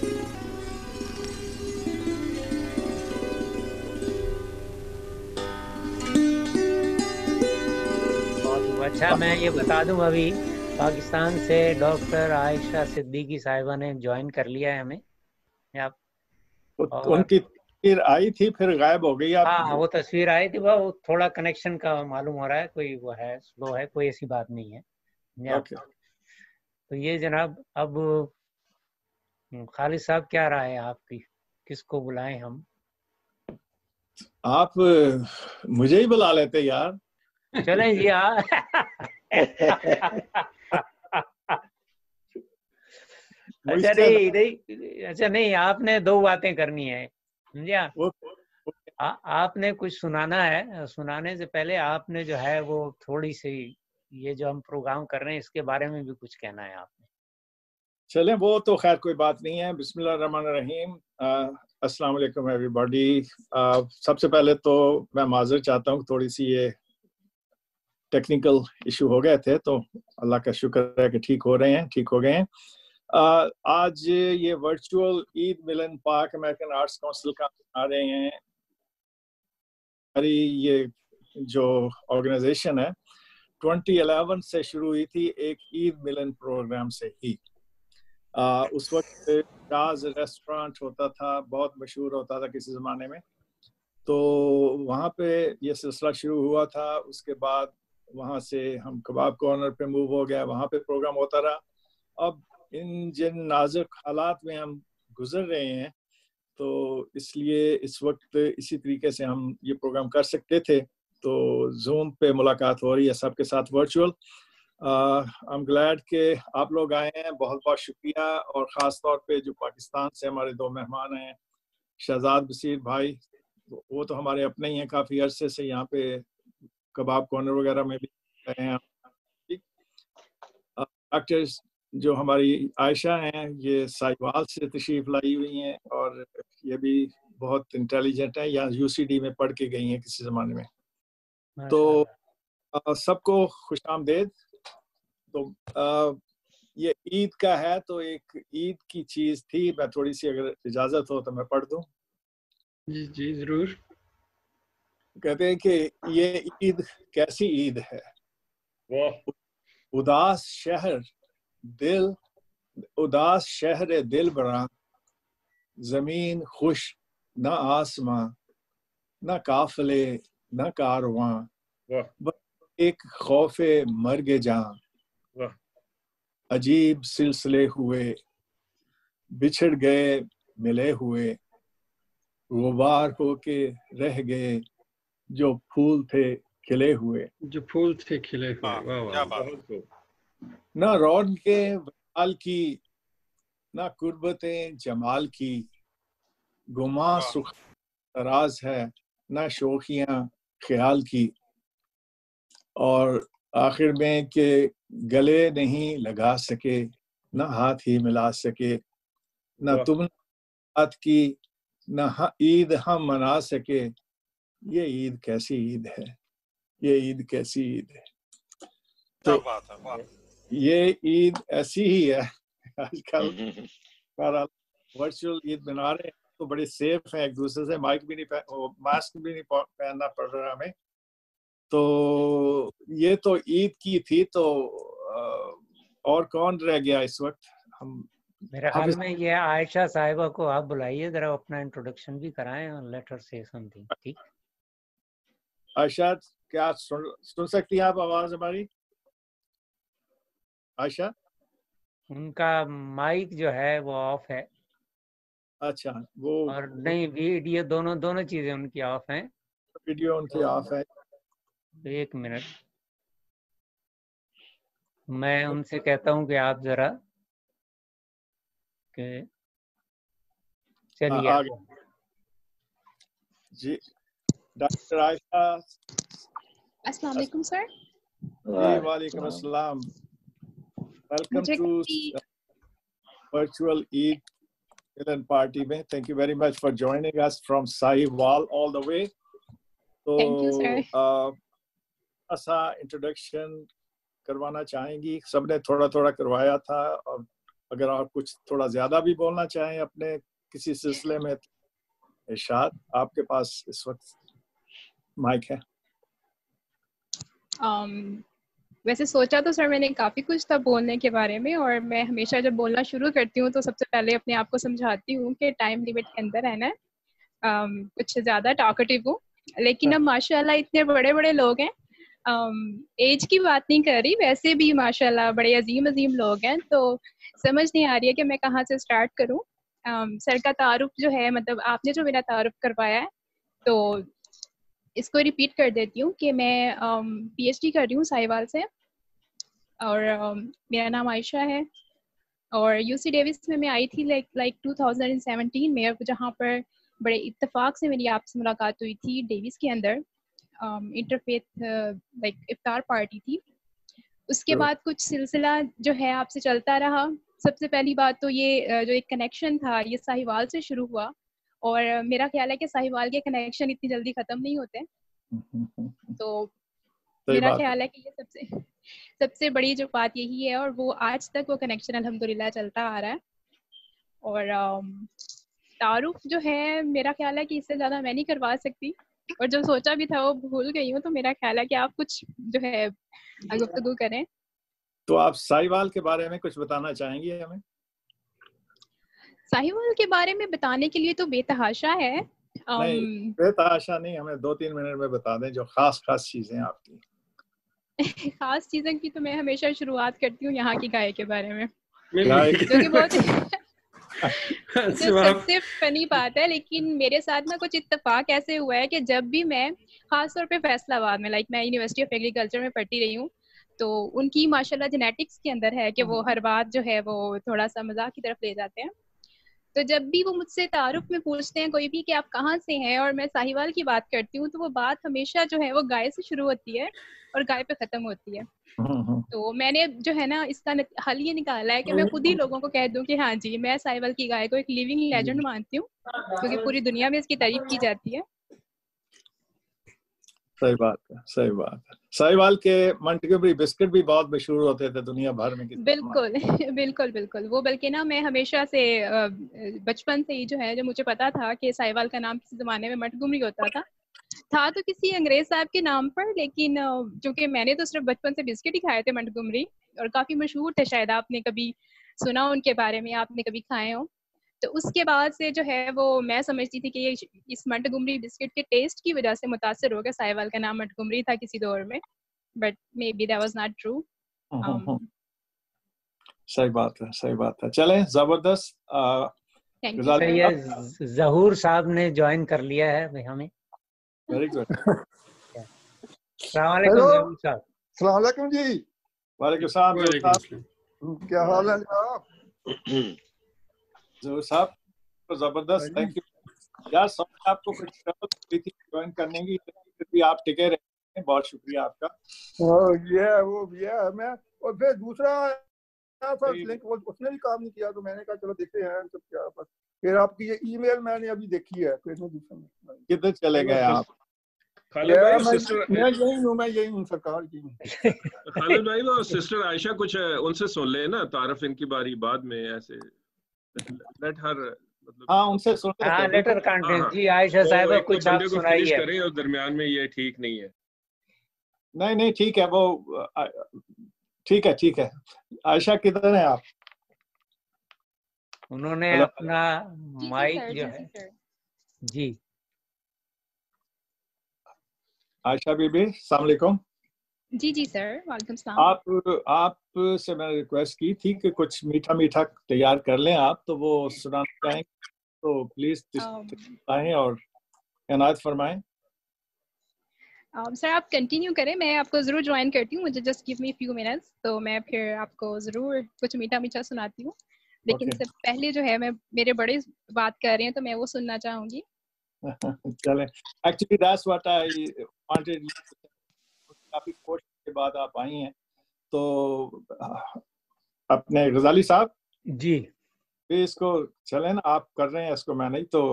اچھا میں یہ بتا دوں ابھی پاکستان سے ڈاکٹر عائشہ صدیقی صاحبہ نے جوائن کر لیا ہے ہمیں. ان کی تصویر آئی تھی پھر غائب ہو گئی. ہاں وہ تصویر آئی تھی، وہ تھوڑا کنیکشن کا معلوم ہو رہا ہے، کوئی وہ ہے سلو ہے، کوئی ایسی بات نہیں ہے. تو یہ جناب اب خالد صاحب کیا رائے ہے آپ کی، کس کو بلائیں ہم؟ آپ مجھے ہی بلا لیتے یار. چلیں جی. اچھا نہیں آپ نے دو باتیں کرنی ہے سمجھا. آپ نے کچھ سنانا ہے، سنانے سے پہلے آپ نے جو ہے وہ تھوڑی سی یہ جو ہم پروگرام کر رہے ہیں اس کے بارے میں بھی کچھ کہنا ہے آپ نے. چلیں وہ تو خیر کوئی بات نہیں ہے. بسم اللہ الرحمن الرحیم. السلام علیکم ایوری باڈی. سب سے پہلے تو میں معذرت چاہتا ہوں، تھوڑی سی یہ ٹیکنیکل ایشو ہو گئے تھے، تو اللہ کا شکر ہے کہ ٹھیک ہو گئے ہیں. آج یہ ورچوئل عید ملن پاک امریکن آرٹس کونسل کا آ رہے ہیں. ہماری یہ جو آرگنائزیشن ہے 2011 سے شروع ہوئی تھی ایک عید ملن پروگرام سے ہی. اس وقت شاز ریسٹورانٹ ہوتا تھا، بہت مشہور ہوتا تھا کسی زمانے میں، تو وہاں پہ یہ سلسلہ شروع ہوا تھا. اس کے بعد وہاں سے ہم کباب کارنر پہ موو ہو گیا، وہاں پہ پروگرام ہوتا رہا. اب جن نازک حالات میں ہم گزر رہے ہیں تو اس لیے اس وقت اسی طریقے سے ہم یہ پروگرام کر سکتے تھے، تو زوم پہ ملاقات ہو رہی ہے سب کے ساتھ ورچوئل. I'm glad کہ آپ لوگ آئے ہیں، بہت بہت شکریہ. اور خاص طور پہ جو پاکستان سے ہمارے دو مہمان ہیں، شہزاد بصیر بھائی، وہ تو ہمارے اپنے ہی ہیں، کافی عرصے سے یہاں پہ کباب کارنر وغیرہ میں بھی رہے ہیں. ڈاکٹر جو ہماری عائشہ ہیں یہ سائیوال سے تشریف لائی ہوئی ہیں، اور یہ بھی بہت انٹیلیجنٹ ہیں، یہاں UCD میں پڑھ کے گئی ہیں کسی زمانے میں. تو سب کو خوش آمدید. تو یہ عید کا ہے تو ایک عید کی چیز تھی، میں تھوڑی سی اگر اجازت ہو تو میں پڑھ دوں. جی ضرور. کہتے ہیں کہ یہ عید کیسی عید ہے، اداس شہر دل براں، زمین خوش نہ آسماں، نہ قافلے نہ کارواں، ایک خوف مرگ جاں، عجیب سلسلے ہوئے بچھڑ گئے ملے ہوئے، غبار ہو کے رہ گئے جو پھول تھے کھلے ہوئے. نہ رونقیں وصال کی، نہ قربتیں جمال کی، گماں سخن تراز ہے نہ شوخیاں خیال کی. اور آخر میں کہ گلے نہیں لگا سکے، نہ ہاتھ ہی ملا سکے، نہ تم نے بات کی، نہ عید ہم منا سکے. یہ عید کیسی عید ہے، یہ عید کیسی عید ہے. تو یہ عید ایسی ہی ہے. آج کل ورچوئل عید بنا رہے ہیں تو بڑے سیف ہیں ایک دوسرے سے، ماسک بھی نہیں پہننا پڑ رہا ہمیں. تو یہ تو عید کی تھی. تو اور کون رہ گیا اس وقت؟ ہم میرے خیال میں یہ عائشہ صاحبہ کو آپ بلائیے، ذرا اپنا انٹروڈکشن بھی کرائیں اور لیٹ ہر سے سم تھنگ. ٹھیک عائشہ، کیا سن سکتی ہیں آپ آواز ہماری؟ عائشہ ان کا مائک جو ہے وہ آف ہے. اچھا، وہ اور نہیں ویڈیو دونوں چیزیں ان کی آف ہیں. ویڈیو ان کی آف ہے. ایک منٹ میں ان سے کہتا ہوں کہ آپ ذرا کہ چلیے جی. ڈاکٹر عائشہ السلام علیکم سر. جی وعلیکم السلام. ویلکم ٹو ورچوئل عید ملن پارٹی میں. Thank you very much for joining us from Sahiwal all the way. تو ایسا انٹروڈکشن کروانا چاہیں گی؟ سب نے تھوڑا تھوڑا کروایا تھا، اور اگر آپ کچھ تھوڑا زیادہ بھی بولنا چاہیں اپنے کسی سلسلے میں، ارشاد آپ کے پاس اس وقت مائک ہے. ویسے سوچا تو سر میں نے کافی کچھ تھا بولنے کے بارے میں، اور میں ہمیشہ جب بولنا شروع کرتی ہوں تو سب سے پہلے اپنے آپ کو سمجھاتی ہوں کہ ٹائم لمٹ کے اندر رہنا ہے. کچھ زیادہ ٹاکٹیو ہوں، لیکن اب ماشاء اللہ اتنے بڑے بڑے لوگ ہیں. ایج کی بات نہیں کر رہی، ویسے بھی ماشاء اللہ بڑے عظیم عظیم لوگ ہیں، تو سمجھ نہیں آ رہی ہے کہ میں کہاں سے اسٹارٹ کروں. سر کا تعارف جو ہے، مطلب آپ نے جو میرا تعارف کروایا ہے، تو اس کو ریپیٹ کر دیتی ہوں کہ میں پی ایچ ڈی کر رہی ہوں ساہیوال سے، اور میرا نام عائشہ ہے، اور یو سی ڈیوس میں آئی تھی لائک 2017 میں، جہاں پر بڑے اتفاق سے میری آپ سے ملاقات ہوئی تھی ڈیوس کے اندر. انٹرفیتھ لائک افطار پارٹی تھی. اس کے بعد کچھ سلسلہ جو ہے آپ سے چلتا رہا. سب سے پہلی بات تو یہ جو ایک کنیکشن تھا یہ ساہیوال سے شروع ہوا، اور میرا خیال ہے کہ ساہیوال کے کنیکشن اتنی جلدی ختم نہیں ہوتے، تو میرا خیال ہے کہ یہ سب سے بڑی جو بات یہی ہے، اور وہ آج تک وہ کنیکشن الحمدللہ چلتا آ رہا ہے. اور تعارف جو ہے میرا خیال ہے کہ اس سے زیادہ میں نہیں کروا سکتی، اور جو سوچا بھی تھا وہ بھول گئی ہوں، تو میرا خیال ہے کہ آپ کچھ جو ہے گفتگو کریں. تو آپ ساہیوال کے بارے میں کچھ بتانا چاہیں گے ہمیں؟ ساہیوال کے بارے میں بتانے کے لیے تو بے تحاشا ہے. نہیں بے تحاشا نہیں، ہمیں 2-3 منٹ میں بتا دیں جو خاص چیزیں آپ کی. خاص چیزیں کی تو میں ہمیشہ شروعات کرتی ہوں یہاں کی گائے کے بارے میں، جو کہ بہت جو سب سے فنی بات ہے. لیکن میرے ساتھ نا کچھ اتفاق ایسے ہوا ہے کہ جب بھی میں خاص طور پہ فیصل آباد میں، لائک میں یونیورسٹی آف ایگریکلچر میں پڑھتی رہی ہوں، تو ان کی ماشاءاللہ جینیٹکس کے اندر ہے کہ وہ ہر بات جو ہے وہ تھوڑا سا مذاق کی طرف لے جاتے ہیں. تو جب بھی وہ مجھ سے تعارف میں پوچھتے ہیں کوئی بھی کہ آپ کہاں سے ہیں، اور میں ساہیوال کی بات کرتی ہوں، تو وہ بات ہمیشہ جو ہے وہ گائے سے شروع ہوتی ہے اور گائے پہ ختم ہوتی ہے. تو میں نے جو ہے نا اس کا حل یہ نکالا ہے کہ میں خود ہی لوگوں کو کہہ دوں کہ ہاں جی میں ساہیوال کی گائے کو ایک لیونگ لیجنڈ مانتی ہوں، کیونکہ پوری دنیا میں اس کی تعریف کی جاتی ہے. صحیح بات ہے، صحیح بات ہے. ساہیوال کے منٹگومری بسکٹ بھی بہت مشہور ہوتے تھے دنیا بھر میں. بالکل بالکل بالکل. وہ بلکہ نا میں ہمیشہ سے بچپن سے ہی جو ہے جو مجھے پتا تھا کہ ساہیوال کا نام کسی زمانے میں منٹگومری ہوتا تھا تو کسی انگریز صاحب کے نام پر، لیکن چونکہ میں نے تو صرف بچپن سے بسکٹ ہی کھائے تھے منٹگومری، اور کافی مشہور تھے، شاید آپ نے کبھی سنا ان کے بارے میں، آپ نے کبھی کھائے ہوں. تو اس کے بعد سے جو ہے وہ میں سمجھتی تھی کہ یہ اس منٹگومری بسکٹ کے ٹیسٹ کی وجہ سے متاثر ہو گیا، ساہیوال کا نام منٹگومری تھا کسی دور میں، but maybe that was not true. صحیح بات ہے، صحیح بات ہے. چلیں زبردست. ظہور صاحب نے جوائن کر لیا ہے ہمیں. Very good. السلام علیکم ظہور صاحب. السلام علیکم جی. وعلیکم السلام. کیا حال ہے جناب؟ ظہور صاحب زبردست، تھینک یو یار. سب آپ کو کچھ ضرورت ہوئی تھی جوائن کرنے کی، پھر بھی آپ ٹکے رہے، بہت شکریہ آپ کا. یہ میں، اور پھر دوسرا لنک اس نے بھی کام نہیں کیا، تو میں نے کہا چلو دیکھتے ہیں سب کیا. پھر آپ کی یہ ای میل میں نے ابھی دیکھی ہے، پھر کدھر چلے گئے آپ؟ میں یہی ہوں سرکار کی. خالد بھائی وہ سسٹر عائشہ کچھ ان سے سن لے نا تعارف ان کی باری بعد میں، ایسے لیٹ ہر ہاں ان سے سن لیتے ہیں. لیٹر کانٹینٹ جی عائشہ صاحبہ کچھ آپ سنائیے کریں، اور درمیان میں یہ ٹھیک نہیں ہے. نہیں ٹھیک ہے، وہ ٹھیک ہے. عائشہ کدھر ہیں آپ؟ انہوں نے اپنا مائک جو ہے جی. عائشہ بی بی السلام علیکم. جی سر وعلیکم السلام. آپ سے میں نے ریکویسٹ کی تھی کہ کچھ میٹھا تیار کر لیں آپ، تو وہ سنانا چاہیں تو پلیز آئیں اور عنایت فرمائیں. سر آپ کنٹینیو کریں، میں آپ کو ضرور جوائن کرتی ہوں، مجھے just give me few minutes, تو میں پھر آپ کو ضرور کچھ میٹھا سناتی ہوں. لیکن اس سے پہلے جو ہے میرے بڑے بات کر رہے ہیں تو میں وہ سننا چاہوں گی. چلیں actually that's what I wanted. کافی کوشش کے بعد آپ آئی ہیں، تو اپنے غزالی صاحب جی اس کو چلیں نا، آپ کر رہے ہیں اس کو، میں نہیں تو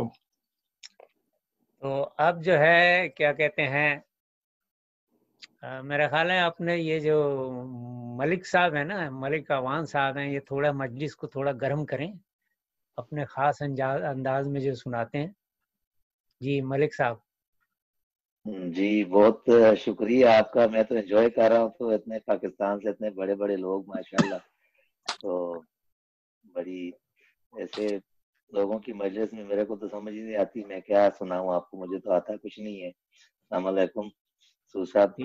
اب جو ہے کیا کہتے ہیں، میرا خیال ہے آپ نے یہ جو ملک صاحب ہیں نا, ملک اوان صاحب ہیں, یہ تھوڑا مجلس کو تھوڑا گرم کریں اپنے خاص انداز میں جو سناتے ہیں. جی ملک صاحب. جی بہت شکریہ آپ کا. میں تو انجوائے کر رہا ہوں. تو اتنے پاکستان سے اتنے بڑے بڑے لوگ ماشاءاللہ, تو بڑی ایسے لوگوں کی مجلس میں میرے کو تو سمجھ ہی نہیں آتی میں کیا سناؤں آپ کو. مجھے تو آتا کچھ نہیں ہے. السلام علیکم سو صاحب.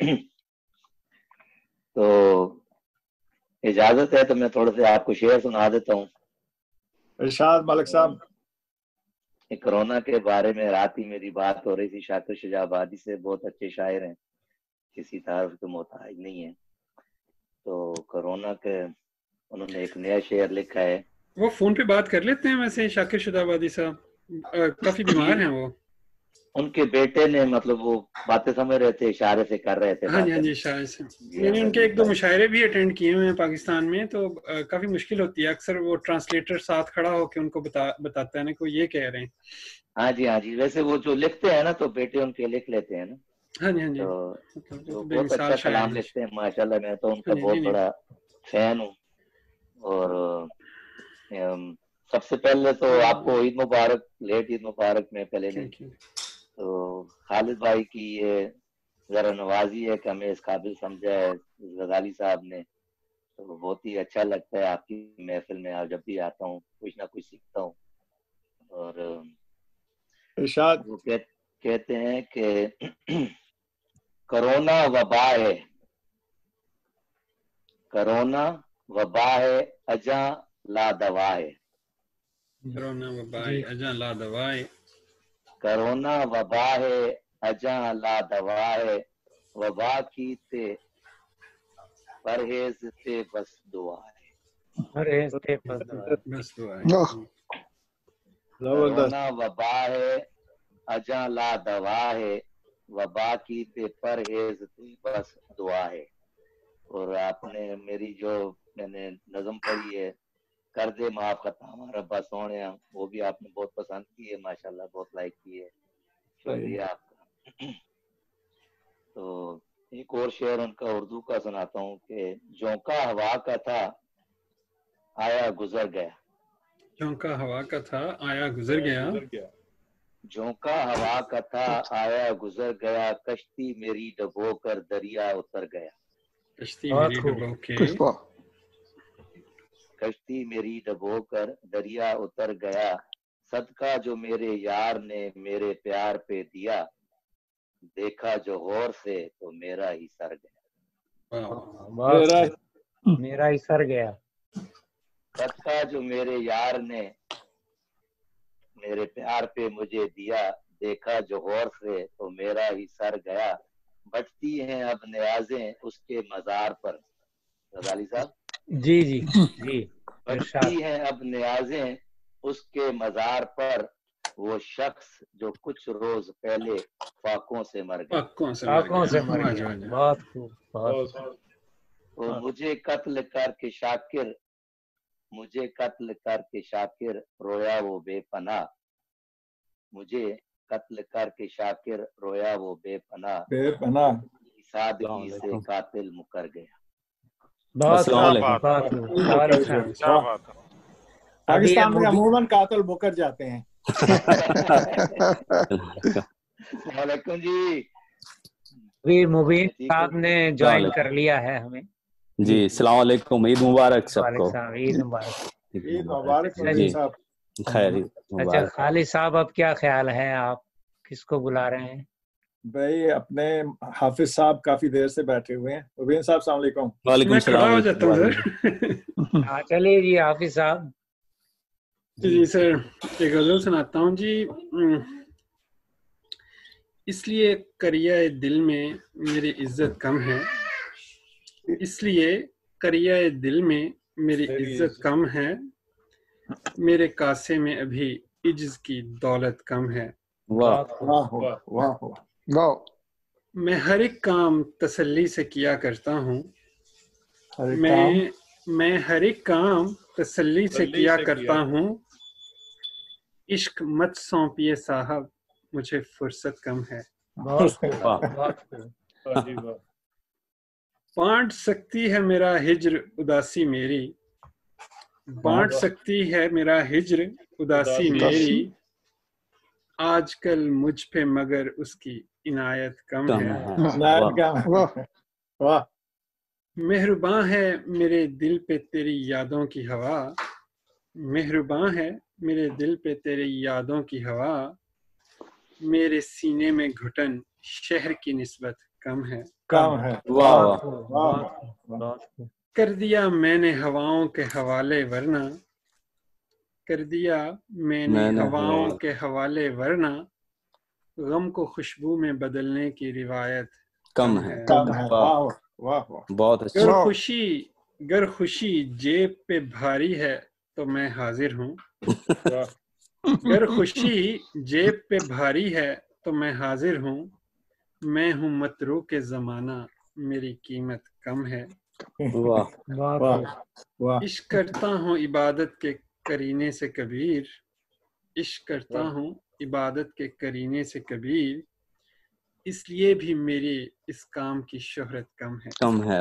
تو اجازت ہے تو میں تھوڑے سے آپ کو شعر سنا دیتا ہوں. ارشاد ملک صاحب. کرونا کے بارے میں رات ہی میری بات ہو رہی تھی شاکر شجاع آبادی سے. بہت اچھے شاعر ہیں, کسی تعارف کے محتاج نہیں ہیں. تو کرونا کے انہوں نے ایک نیا شعر لکھا ہے. وہ فون پہ بات کر لیتے ہیں ویسے شاکر شجاع آبادی صاحب, کافی بیمار ہیں وہ. ان کے بیٹے نے مطلب وہ باتیں سمجھ رہے تھے, اشارے سے کر رہے تھے. ہاں جی اشارے سے. میں نے ان کے ایک دو مشاعرے بھی اٹینڈ کیے ہوئے ہیں پاکستان میں, تو کافی مشکل ہوتی ہے. اکثر وہ ٹرانسلیٹر ساتھ کھڑا ہو کے ان کو بتاتا ہے نا کہ وہ یہ کہہ رہے ہیں. ہاں جی ویسے وہ جو لکھتے ہیں نا تو بیٹے ان کے لکھ لیتے ہیں نا. ہاں جی تو بہت اچھا کلام لکھتے ہیں ماشاءاللہ. میں تو ان کا بہت بڑا فین ہوں. اور سب سے پہلے تو آپ کو عید مبارک, لیٹ عید مبارک میں پہلے نہیں. تو خالد بھائی کی یہ ذرا نوازی ہے کہ ہمیں اس قابل سمجھا ہے غزالی صاحب نے. تو بہت ہی اچھا لگتا ہے آپ کی محفل میں. اور جب بھی آتا ہوں کچھ نہ کچھ سیکھتا ہوں. اور ارشاد. وہ کہتے ہیں کہ کرونا وبا ہے, کرونا وبا ہے اجاں لا دوا ہے. کرونا وبا ہے اجاں لا دوا ہے. کرونا وبا ہے اجاں لا دوا ہے. وبا کی تے پرہیز تے بس دعا ہے. پرہیز تے بس دعا ہے. کرونا وبا ہے اجاں لا دوا ہے. وبا کی تے پرہیز تے بس دعا ہے. اور آپ نے میری جو میں نے نظم پڑھی ہے کر دے معاف خطا ہمارا ربا سونے, وہ بھی آپ نے بہت پسند کی ہے ماشاءاللہ, بہت لائک کی ہے. شکریہ آپ کا. تو ایک اور شعر ان کا اردو کا سناتا ہوں کہ جھونکا ہوا کا تھا آیا گزر گیا. جھونکا ہوا کا تھا آیا گزر گیا. جھونکا ہوا کا تھا آیا گزر گیا. کشتی میری ڈبو کر دریا اتر گیا. کشتی میری ڈبو کے کشتی میری ڈبو کر دریا اتر گیا. صدقہ جو میرے یار نے میرے پیار پہ دیا. دیکھا جو غور سے تو میرا ہی سر گیا. میرا ہی سر گیا. صدقہ جو میرے یار نے میرے پیار پہ مجھے دیا. دیکھا جو غور سے تو میرا ہی سر گیا. بٹتی ہیں اب نیازیں اس کے مزار پر. غزالی صاحب. جی بٹتی ہیں اب نیازیں اس کے مزار پر. وہ شخص جو کچھ روز پہلے فاقوں سے مر گیا. فاقوں سے مر گیا. بہت خوب, بہت. تو مجھے قتل کر کے شاکر, مجھے قتل کر کے شاکر رویا وہ بے پناہ. مجھے قتل کر کے شاکر رویا وہ بے پناہ. سادگی سے قاتل مکر گیا. السلام علیکم. پاکستان میں عموماً قاتل مکر جاتے ہیں. السلام علیکم جی. مبین صاحب نے جوائن کر لیا ہے ہمیں. جی السلام علیکم, عید مبارک سب کو. عید مبارک. عید مبارک مبین صاحب. خیر. اچھا خالد صاحب, اب کیا خیال ہے, آپ کس کو بلا رہے ہیں؟ بھائی اپنے حافظ صاحب کافی دیر سے بیٹھے ہوئے ہیں. مبین صاحب السلام علیکم. وعلیکم السلام. چلیے جی حافظ صاحب. جی سر ایک غزل سناتا ہوں جی. اس لیے کریہ دل میں میری عزت کم ہے. اس لیے کریہ دل میں میری عزت کم ہے. میرے کاسے میں ابھی عجز کی دولت کم ہے. میں ہر ایک کام تسلی سے کیا کرتا ہوں. میں ہر ایک کام تسلی سے کیا کرتا ہوں. عشق مت سونپیے صاحب مجھے فرصت کم ہے. بانٹ سکتی ہے میرا ہجر اداسی میری، بانٹ سکتی ہے میرا ہجر اداسی میری، آج کل مجھ پہ مگر اس کی عنایت کم ہے، مہرباں ہے میرے دل پہ تیری یادوں کی ہوا، مہرباں ہے میرے دل پہ تیری یادوں کی ہوا، میرے سینے میں گھٹن شہر کی نسبت کم ہے، کر دیا میں نے ہواؤں کے حوالے ورنہ، کر دیا میں نے ہواؤں کے حوالے ورنہ، غم کو خوشبو میں بدلنے کی روایت کم ہے، بہت اچھا۔ گر خوشی جیب پہ بھاری ہے تو میں حاضر ہوں، گر خوشی جیب پہ بھاری ہے تو میں حاضر ہوں، میں ہوں متروک زمانہ میری قیمت کم ہے، عشق کرتا ہوں عبادت کے کرینے سے کبیر، عشق کرتا ہوں عبادت کے کرینے سے کبیر، اس لیے بھی میری اس کام کی شہرت کم ہے،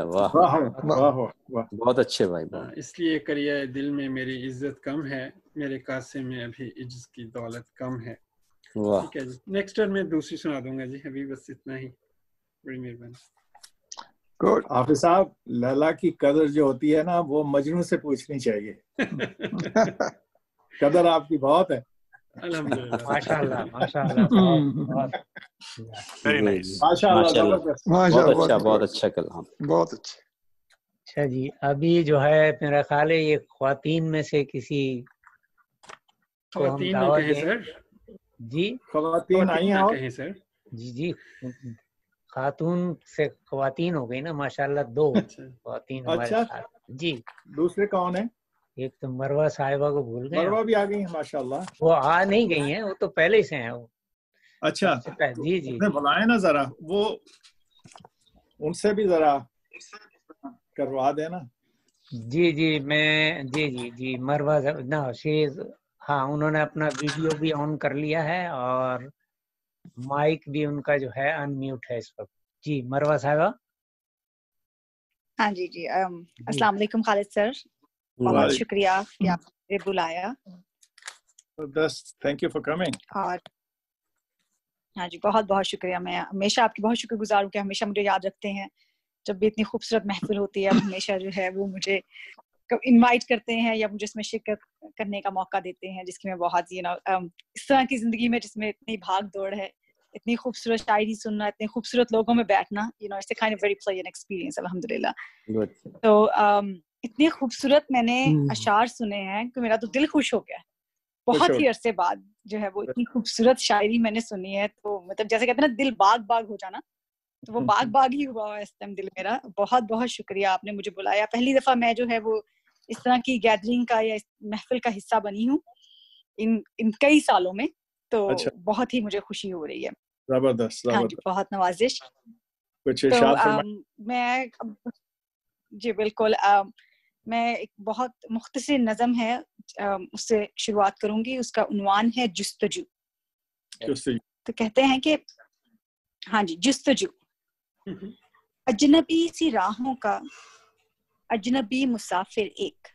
بہت اچھے بھائی، اس لیے کریہ دل میں میری عزت کم ہے، میرے کاسے میں ابھی عجز کی دولت کم ہے۔ ٹھیک ہے جی، نیکسٹ میں دوسری سنا دوں گا جی، ابھی بس اتنا ہی، بڑی مہربانی۔ حافظ صاحب، لیلا کی قدر جو ہوتی ہے نا وہ مجنوں سے پوچھنی چاہیے، قدر آپ کی بہت ہے۔ الحمدللہ، ماشاءاللہ ماشاءاللہ، بہت اچھا کلام، بہت اچھا۔ اچھا جی، ابھی جو ہے میرا خیال ہے یہ خواتین میں سے کسی کو ہم خواتین دعوت کہیں دیں۔ سر، جی خواتین آئی ہیں، کہیں سر، جی خاتون سے خواتین ہو گئی نا ماشاءاللہ، 2 خواتین ہمارے ساتھ۔ جی دوسرے کون ہیں؟ ایک تو مروہ صاحبہ کو بھول گئے، مروہ بھی آ گئی ہیں ماشاءاللہ۔ وہ آ نہیں گئی ہیں، وہ تو پہلے سے ہیں وہ۔ اچھا جی جی بلائیں نا ذرا، وہ ان سے بھی ذرا کروا دینا۔ جی جی میں جی مروہ نا شیز، ہاں انہوں نے اپنا ویڈیو بھی آن کر لیا ہے اور مائک بھی ان کا جو ہے ان میوٹ ہے اس وقت۔ جی مروہ صاحبہ۔ ہاں جی السلام علیکم خالد سر، بہت شکریہ کہ آپ نے بلایا، تھینک یو فار کمنگ۔ اور ہاں جی بہت بہت شکریہ، میں ہمیشہ آپ کی بہت شکر گزار ہوں کہ ہمیشہ مجھے یاد رکھتے ہیں، جب بھی اتنی خوبصورت محفل ہوتی ہے ہمیشہ جو ہے وہ مجھے انوائٹ کرتے ہیں یا مجھے اس میں شرکت کرنے کا موقع دیتے ہیں، جس کی میں بہت اس طرح کی زندگی میں جس میں اتنی بھاگ دوڑ ہے، اتنی خوبصورت شاعری سننا، اتنے خوبصورت لوگوں میں بیٹھنا، it's a kind of very pleasant experience الحمدللہ۔ تو اتنے خوبصورت میں نے اشعار سنے ہیں کہ میرا تو دل خوش ہو گیا، بہت ہی عرصے بعد جو ہے وہ اتنی خوبصورت شاعری میں نے سنی ہے، تو مطلب جیسے کہتے ہیں نا دل باغ باغ ہو جانا، تو وہ باغ باغ ہی ہوا ہے اس ٹائم دل میرا۔ بہت بہت شکریہ، آپ نے مجھے بلایا، پہلی دفعہ میں جو ہے وہ اس طرح کی گیدرنگ کا یا اس محفل کا حصہ بنی ہوں ان کئی سالوں میں، تو بہت ہی مجھے خوشی ہو رہی ہے۔ زبردست، ہاں جی بہت نوازش۔ تو میں جی بالکل، میں ایک بہت مختصر نظم ہے اس سے شروعات کروں گی، اس کا عنوان ہے جستجو۔ تو کہتے ہیں کہ ہاں جی، جستجو، اجنبی سی راہوں کا اجنبی مسافر ایک،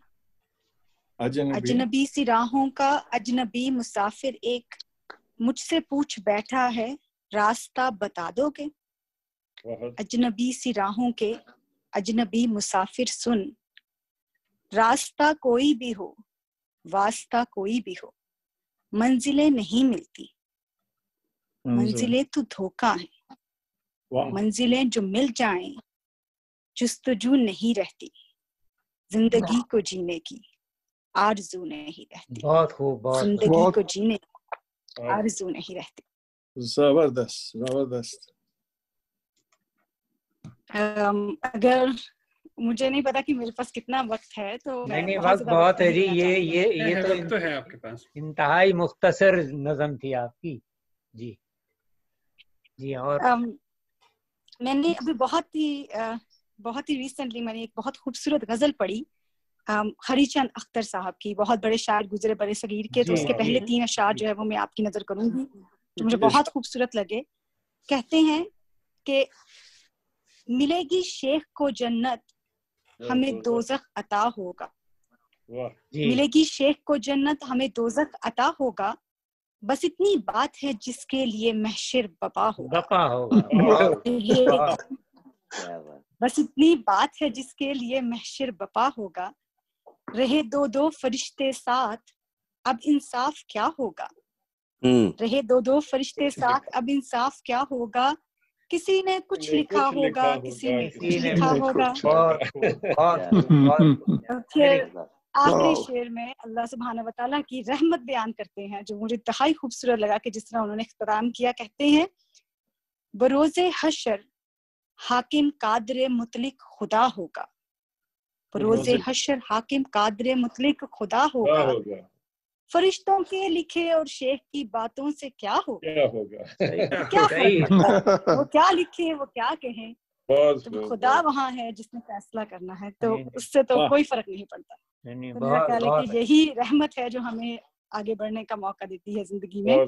اجنبی سی راہوں کا اجنبی مسافر ایک، مجھ سے پوچھ بیٹھا ہے راستہ بتا دو گے؟ اجنبی سی راہوں کے اجنبی مسافر سن، راستہ کوئی بھی ہو واسطہ کوئی بھی ہو، منزلیں نہیں ملتی، منزلیں تو دھوکہ ہیں، منزلیں جو مل جائیں جستجو نہیں رہتی، زندگی کو جینے کی آرزو نہیں رہتی، بہت خوب، زندگی کو جینے کی آرزو نہیں رہتی۔ زبردست زبردست۔ اگر مجھے نہیں پتا کہ میرے پاس کتنا وقت ہے، تو نہیں وقت بہت ہے جی، یہ تو ہے آپ کے پاس، انتہائی مختصر نظم تھی آپ کی۔ جی جی، اور میں نے ابھی بہت ہی ریسنٹلی میں نے ایک بہت خوبصورت غزل پڑھی ہری چند اختر صاحب کی، بہت بڑے شاعر گزرے برِ صغیر کے، تو اس کے پہلے 3 اشعار جو ہے وہ میں آپ کی نظر کروں گی جو مجھے بہت خوبصورت لگے۔ کہتے ہیں کہ मिलेगी शेख को जन्नत हमें दोज़ख अता होगा, मिलेगी शेख को जन्नत हमें दोज़ख अता होगा, बस इतनी बात है जिसके लिए महशर बपा होगा, बस इतनी बात है जिसके लिए महशर बपा होगा, रहे दो दो फरिश्ते साथ अब इंसाफ क्या होगा, रहे दो दो फरिश्ते साथ अब इंसाफ क्या होगा, किसी ने कुछ लिखा होगा, किसी ने कुछ लिखा होगा। फिर आखिरी शेर में अल्लाह सुब्हानहू व तआला की रहमत बयान करते हैं जो मुझे इंतहाई खूबसूरत लगा कि जिस तरह उन्होंने इख्तिताम किया। कहते हैं बरोज़े हशर हाकिम कादरे मुतलिक खुदा होगा, बरोज़े हशर हाकिम कादरे मुतलिक खुदा होगा, फरिश्तों के लिखे और शेख की बातों से क्या होगा, क्या वो क्या लिखे वो क्या कहें, तो खुदा वहाँ है जिसने फैसला करना है, तो उससे तो कोई फर्क नहीं पड़ता। तो मेरा ख्याल है कि यही रहमत है जो हमें आगे बढ़ने का मौका देती है जिंदगी में।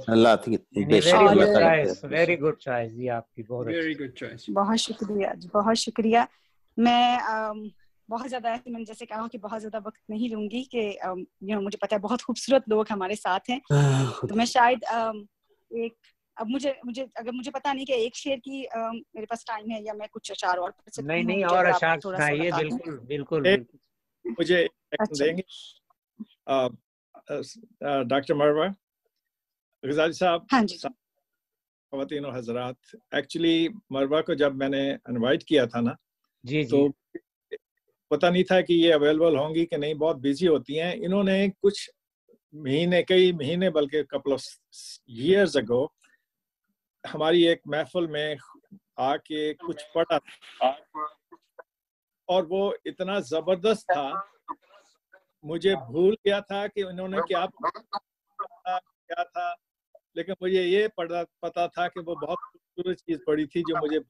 वेरी गुड चॉइस जी आपकी, वेरी गुड चॉइस, बहुत शुक्रिया जी, बहुत शुक्रिया। मैं बहुत ज्यादा ऐसे मैंने जैसे कहा कि बहुत ज्यादा वक्त नहीं लूंगी कि मुझे पता है बहुत खूबसूरत लोग हमारे साथ हैं, तो मैं शायद एक अब मुझे अगर मुझे पता नहीं कि एक शेर की मेरे पास टाइम है या मैं कुछ अशार और पढ़ सकती हूं। नहीं और अशार सुनाइए, बिल्कुल बिल्कुल मुझे देंगे डॉक्टर मरवा गजाली साहब। हाँ जी ख़वातीन और हज़रात, एक्चुअली मरवा को जब मैंने इनवाइट किया था ना जी तो पता नहीं था कि ये अवेलेबल होंगी कि नहीं, बहुत बिजी होती हैं। इन्होंने कुछ महीने, कई महीने बल्कि कपल ऑफ इयर्स अगो हमारी एक महफिल में आके कुछ पढ़ा और वो इतना जबरदस्त था, मुझे भूल गया था कि उन्होंने क्या था, लेकिन मुझे ये पता था कि वो बहुत खूबसूरत चीज पढ़ी थी जो मुझे,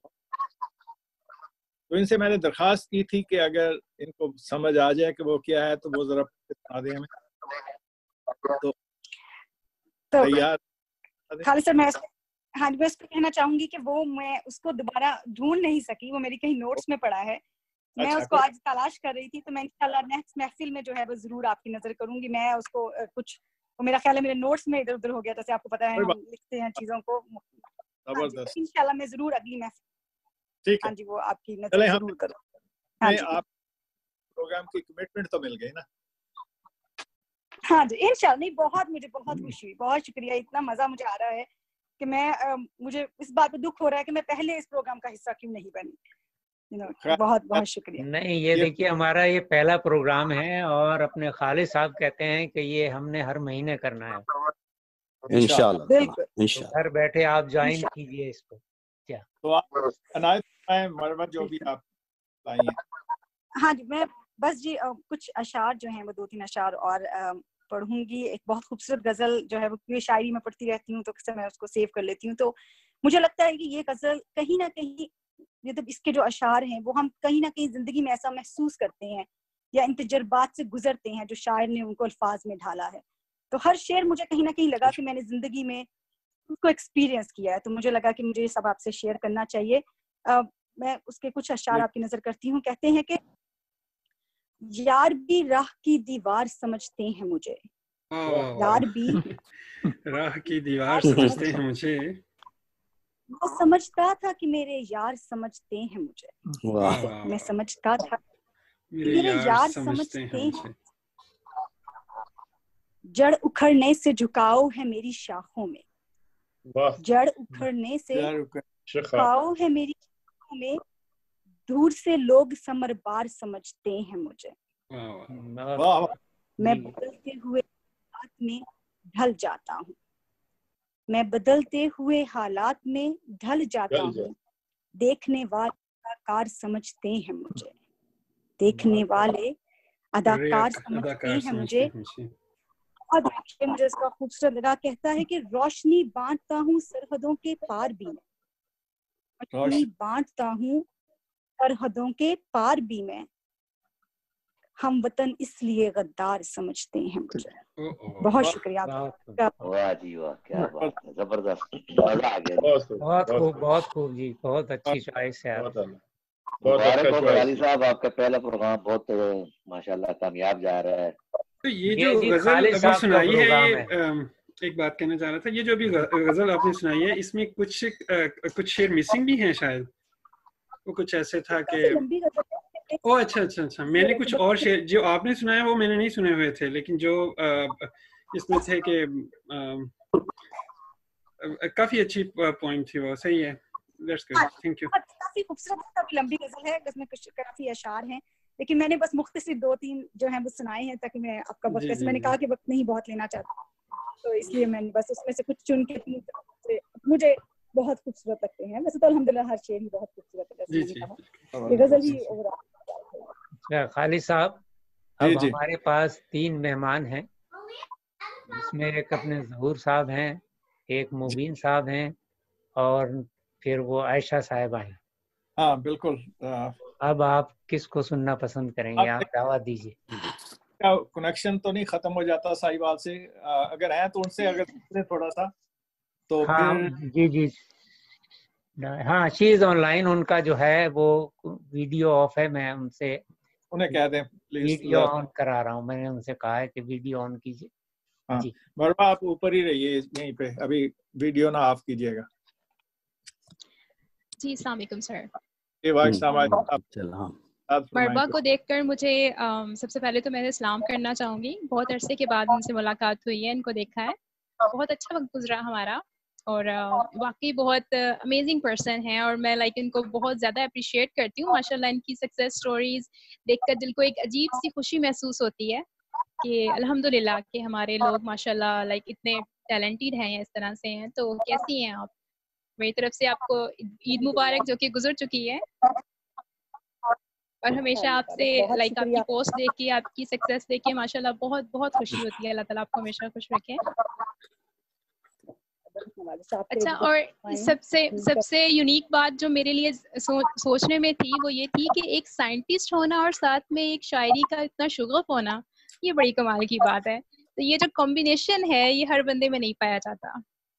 तो इनसे मैंने दरखास्त की थी कि अगर इनको समझ आ जाए कि वो क्या है तो वो जरा बता दें हमें। तो तैयार खाली सर मैं हाँ मैं इसको कहना चाहूंगी कि वो मैं उसको दोबारा ढूंढ नहीं सकी, वो मेरी कहीं नोट्स में पड़ा है। मैं उसको आज तलाश कर रही थी, तो मैं इंशाल्लाह नेक्स्ट महफिल में जो है वो जरूर आपकी नजर करूंगी। मैं उसको कुछ वो मेरा ख्याल है मेरे नोट्स में इधर उधर हो गया, जैसे आपको पता है हम लिखते हैं चीजों को। इंशाल्लाह मैं जरूर अगली महफिल हाँ जी वो आपकी नजर जरूर करूँ। हाँ जी आप प्रोग्राम की कमिटमेंट तो मिल गई ना? हाँ जी इंशाल्लाह। नहीं बहुत मुझे बहुत खुशी हुई, बहुत शुक्रिया, इतना मजा मुझे आ रहा है कि मैं मुझे इस बात पे दुख हो रहा है कि मैं पहले इस प्रोग्राम का हिस्सा क्यों नहीं बनी। बहुत बहुत शुक्रिया। नहीं ये देखिए हमारा ये पहला प्रोग्राम है और अपने खालिद साहब कहते हैं कि ये हमने हर महीने करना है इंशाल्लाह। घर बैठे आप ज्वाइन कीजिए इसको। क्या तो आप अनायत मरवा जो भी आप लाई हैं। हाँ जी मैं बस जी कुछ अशार जो हैं वो 2-3 अशार और पढ़ूंगी। एक बहुत खूबसूरत गजल जो है वो शायरी में पढ़ती रहती हूँ तो अक्सर मैं उसको सेव कर लेती हूँ। तो मुझे लगता है कि ये गजल कहीं ना कहीं मतलब इसके जो अशार हैं वो हम कहीं ना कहीं जिंदगी में ऐसा महसूस करते हैं या इन तजुर्बात से गुजरते हैं जो शायर ने उनको अल्फाज में ढाला है। तो हर शेर मुझे कहीं ना कहीं लगा कि मैंने जिंदगी में उसको एक्सपीरियंस किया है, तो मुझे लगा कि मुझे ये सब आपसे शेयर करना चाहिए। मैं उसके कुछ अशार आपकी नजर करती हूँ। कहते हैं कि यार भी राह की दीवार समझते हैं मुझे, यार भी राह की दीवार समझते हैं मुझे, मैं समझता था कि मेरे यार समझते हैं मुझे, मैं समझता था मेरे यार समझते हैं। जड़ उखड़ने से झुकाव है मेरी शाखों में, जड़ उखड़ने से झुकाव है मेरी शाखों में, दूर से लोग समरबार समझते हैं मुझे। मैं बदलते हुए हालात में ढल जाता हूँ, मैं बदलते हुए हालात में ढल जाता हूँ, देखने वाले अदाकार समझते हैं मुझे, देखने वाले अदाकार समझते हैं मुझे। और मुझे इसका खूबसूरत लगा, कहता है कि रोशनी बांटता हूँ सरहदों के पार भी मैं, रोशनी बांटता हूँ सरहदों के पार भी मैं, हम वतन इसलिए गद्दार समझते हैं मुझे। बहुत शुक्रिया। वाह जी वाह, क्या बात है, जबरदस्त, मजा आ गया। बहुत खूब जी, बहुत अच्छी चॉइस है। मुबारक हो अली साहब, आपका पहला प्रोग्राम बहुत माशाल्लाह कामयाब जा रहा है। तो ये जो गजल अभी सुनाई है, ये एक बात कहना चाह रहा था, ये जो अभी गजल आपने सुनाई है इसमें कुछ शेर मिसिंग भी हैं शायद, वो कुछ ऐसे था कि ओ अच्छा, मैंने कुछ और शेर जो आपने सुनाया वो मैंने नहीं सुने हुए थे, लेकिन जो इसमें थे कि काफी अच्छी पॉइंट थी वो, सही है, दैट्स गुड, थैंक यू। काफी खूबसूरत काफी लंबी गजल है, इसमें कुछ काफी अशार हैं, लेकिन मैंने बस मुख्तसर 2-3 जो हैं वो सुनाए हैं ताकि मैं आपका वक्त, जैसे मैंने कहा कि वक्त नहीं बहुत लेना चाहता, तो इसलिए मैंने बस उसमें से कुछ चुन के 3 मुझे बहुत खूबसूरत लगते हैं। वैसे तो अल्हम्दुलिल्लाह हर शेर ही बहुत खूबसूरत है, जैसे मैंने कहा ये गजल ही ओवरऑल। खालिद साहब, अब हमारे पास 3 मेहमान हैं, जिसमें एक अपने ज़हूर साहब हैं, एक मुबीन साहब हैं और फिर वो आयशा साहिबा हैं। हाँ बिल्कुल। अब आप किसको सुनना पसंद करेंगे? आप दावा दीजिए। कनेक्शन तो नहीं खत्म हो जाता साहिबाल से? अगर है तो उनसे अगर थोड़ा सा तो हाँ फिर... जी हाँ, शी इज ऑनलाइन, उनका जो है वो वीडियो ऑफ है, मैं उनसे उन्हें कह दें प्लीज वीडियो ऑन करा रहा हूँ, मैंने उनसे कहा है कि वीडियो ऑन कीजिए। हाँ मरवा आप ऊपर ही रहिए यहीं पे, अभी वीडियो ना ऑफ कीजिएगा। जी अस्सलाम वालेकुम सर। मरबा को देखकर मुझे सबसे पहले तो मैं सलाम करना चाहूँगी, बहुत अरसे के बाद उनसे मुलाकात हुई है, इनको देखा है, बहुत अच्छा वक्त गुजरा हमारा और वाकई बहुत अमेजिंग पर्सन है और मैं इनको बहुत ज़्यादा अप्रिशिएट करती हूँ। माशाल्लाह इनकी सक्सेस स्टोरीज देखकर दिल को एक अजीब सी खुशी महसूस होती है कि अल्हम्दुलिल्लाह कि हमारे लोग माशाल्लाह इतने टैलेंटेड हैं या इस तरह से हैं। तो कैसी हैं आप? मेरी तरफ से आपको ईद मुबारक जो कि गुजर चुकी है, और हमेशा आपसे आपकी पोस्ट देख के, आपकी सक्सेस देख के माशाल्लाह बहुत बहुत खुशी होती है। अल्लाह ताला आपको हमेशा खुश रखे। अच्छा, और सबसे यूनिक बात जो मेरे लिए सोचने में थी वो ये थी कि एक साइंटिस्ट होना और साथ में एक शायरी का इतना शुगफ होना, ये बड़ी कमाल की बात है। तो ये जो कॉम्बिनेशन है ये हर बंदे में नहीं पाया जाता।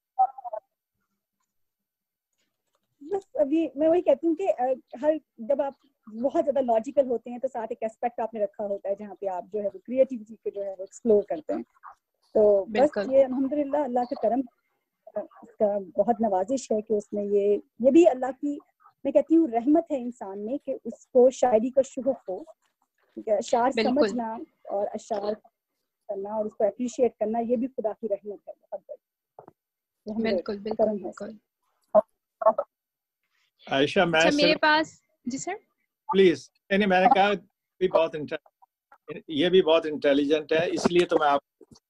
बस अभी मैं वही कहती हूँ कि हर जब आप बहुत ज्यादा लॉजिकल होते हैं तो साथ एक एस्पेक्ट आपने रखा होता है जहाँ पे आप जो है वो क्रिएटिविटी को जो है वो एक्सप्लोर करते हैं। तो बस ये अल्हम्दुलिल्लाह अल्लाह के करम का बहुत नवाजिश है कि उसने ये भी अल्लाह की, मैं कहती हूँ रहमत है इंसान में कि उसको शायरी का शुगफ हो, ठीक है, अशार समझना और अशार करना और उसको अप्रिशिएट करना, ये भी खुदा की रहमत है, बहुत बड़ी। बिल्कुल बिल्कुल। आयशा मैं मेरे पास जी सर प्लीज, नहीं मैंने कहा भी ये भी बहुत इंटेलिजेंट है, इसलिए तो मैं आप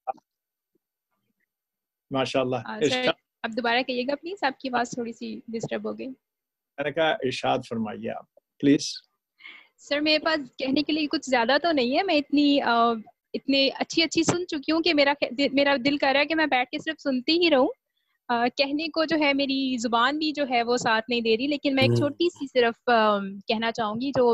माशाल्लाह। सर आप दोबारा कहिएगा प्लीज, आपकी आवाज थोड़ी सी डिस्टर्ब हो गई। मैंने कहा इरशाद फरमाइए आप प्लीज। सर मेरे पास कहने के लिए कुछ ज्यादा तो नहीं है, मैं इतनी अच्छी सुन चुकी हूँ कि मेरा दिल कर रहा है कि मैं बैठ के सिर्फ सुनती ही रहूं। कहने को जो है मेरी जुबान भी जो है वो साथ नहीं दे रही, लेकिन मैं एक छोटी सी सिर्फ कहना चाहूंगी जो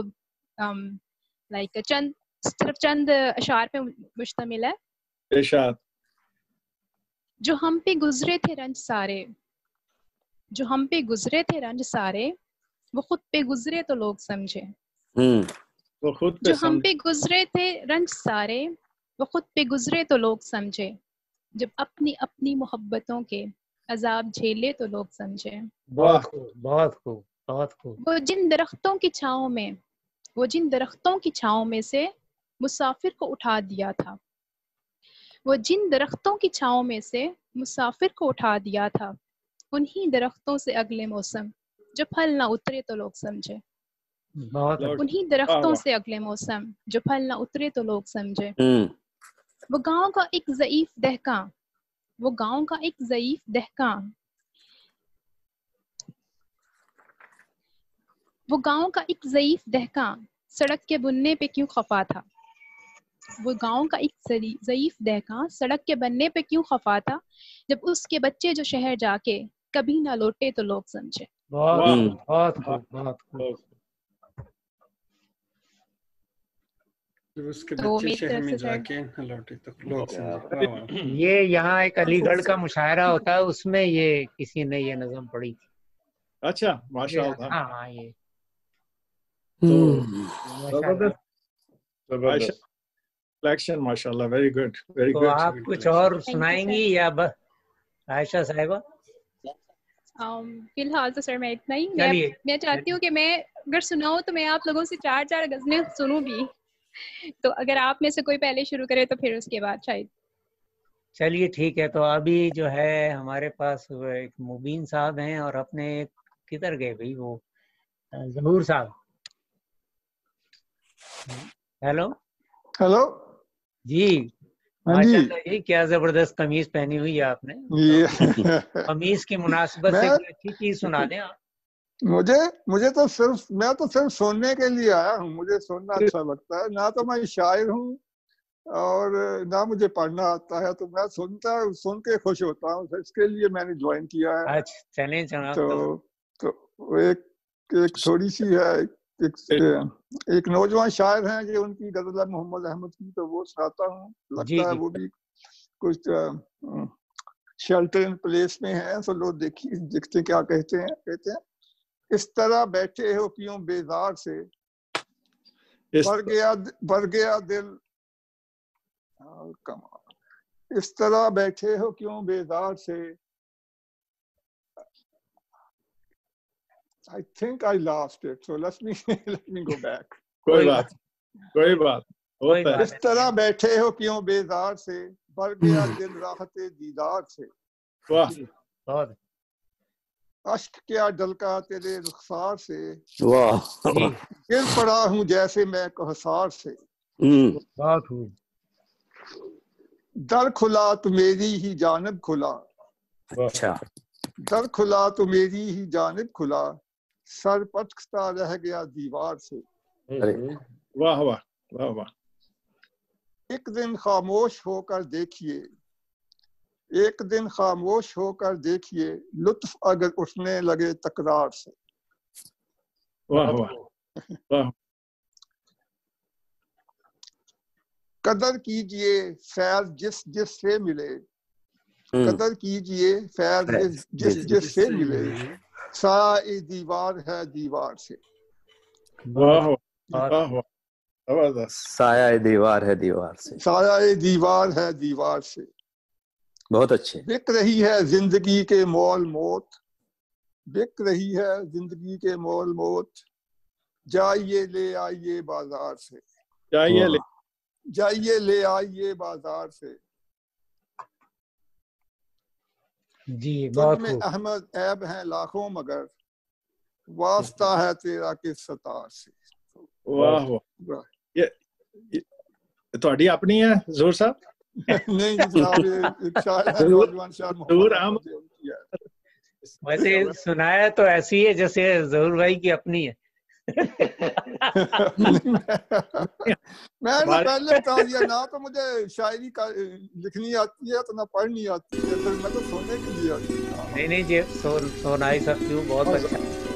चंद अशार पे मुश्तमिल है। इरशाद। जो हम पे गुजरे थे रंज सारे, जो हम पे गुजरे थे रंज सारे, वो खुद पे गुजरे तो लोग समझे। वो खुद पे जो हम पे गुजरे थे रंज सारे, वो खुद पे गुजरे तो लोग समझे। जब अपनी अपनी मोहब्बतों के अजाब झेले तो लोग समझे। बहुत खूब बहुत खूब बहुत खूब। वो जिन दरख्तों की छाँव में से मुसाफिर को उठा दिया था, वो जिन दरख्तों की छाँव में से मुसाफिर को उठा दिया था, उन्हीं दरख्तों से अगले मौसम जो फल ना उतरे तो लोग समझे। उन्हीं दरख्तों से अगले मौसम जो फल ना उतरे तो लोग समझे। वो गांव का एक ज़ईफ दहकां, वो गांव का एक ज़ईफ दहकां, वो गांव का एक ज़ईफ दहकां सड़क के बनने पे क्यों खफा था। वो गांव का एक ज़ईफ दहकां सड़क के बनने पे क्यों खफा था, जब उसके बच्चे जो शहर जाके कभी ना लौटे तो लोग समझे। बहुत खूब। जब उसके बच्चे शहर में जाके न लौटे तो लोग समझे। ये यहाँ एक अलीगढ़ का मुशायरा होता है, उसमें ये किसी ने ये नज़म पढ़ी थी। अच्छा माशाअल्लाह। हाँ ये कलेक्शन माशाल्लाह, वेरी गुड, वेरी तो गुड। आप कुछ और सुनाएंगी या बस आयशा साहिबा? फिलहाल तो सर मैं इतना ही। मैं चाहती हूँ कि मैं अगर सुनाऊँ तो मैं आप लोगों से 4 गज़लें सुनूं भी, तो अगर आप में से कोई पहले शुरू करे तो फिर उसके बाद शायद। चलिए ठीक है। तो अभी जो है हमारे पास एक मुबीन साहब हैं और अपने किधर गए भाई वो ज़हूर साहब। हेलो हेलो जी, माशाल्लाह जी, क्या जबरदस्त कमीज पहनी हुई है आपने। कमीज की मुनासिबत से कोई अच्छी चीज सुना दें आप। मुझे तो मैं तो सिर्फ सुनने के लिए आया हूँ, मुझे सुनना अच्छा लगता है। ना तो मैं शायर हूँ और ना मुझे पढ़ना आता है, तो मैं सुन के खुश होता हूँ, इसके लिए मैंने ज्वाइन किया है। अच्छा चलें जनाब। तो एक थोड़ी सी है, एक नौजवान शायर हैं जो उनकी गजल है मोहम्मद अहमद की, तो वो सुनाता हूँ। लगता है वो भी कुछ शेल्टर इन प्लेस में है, तो लोग देखते क्या कहते हैं। इस तरह बैठे हो क्यों बेजार से, भर गया दिल। इस तरह बैठे हो क्यों बेजार से। I think I lost it, so let me go back. कोई बात। इस तरह बैठे हो क्यों बेजार से, भर गया दिल राहते दीदार से। वाह। अश्क क्या डलका तेरे रुखसार से, वाह। गिर पड़ा हूँ जैसे मैं कहसार से। दर खुला तो मेरी ही जानिब खुला, अच्छा। दर खुला तो मेरी ही जानिब खुला, सर पटकता रह गया दीवार से। वाह वाह वाह वाह। एक दिन खामोश होकर देखिए, एक दिन खामोश होकर देखिए, लुत्फ अगर उठने लगे तकरार से। वाह वाह। कदर कीजिए फैज जिस से मिले, कदर कीजिए फैज जिस से मिले, साए दीवार है दीवार से। वाह वाह। साया दीवार है दीवार से, साया दीवार है दीवार से। बहुत अच्छे। बिक रही है जिंदगी के मोल मौत, बिक रही है जिंदगी के मोल मौत, जाइए ले आइए बाजार से। जाइए ले आइए बाजार से। जी तुझ में अहमद ऐब हैं लाखों मगर, वास्ता है तेरा किस सतार से। वाह वाह। ये ਤੁਹਾਡੀ ਆਪਣੀ है ज़हूर साहब? नहीं जनाब, एक शायर है नौजवान शायर मोहम्मद। वैसे सुनाया तो ऐसी है जैसे ज़हूर भाई की अपनी है। मैं पहले बता दिया ना, तो मुझे शायरी का लिखनी आती है तो ना पढ़नी आती है, तो मैं तो सोने के लिए आती है। नहीं जी, सोना ही सब क्यों, बहुत अच्छा।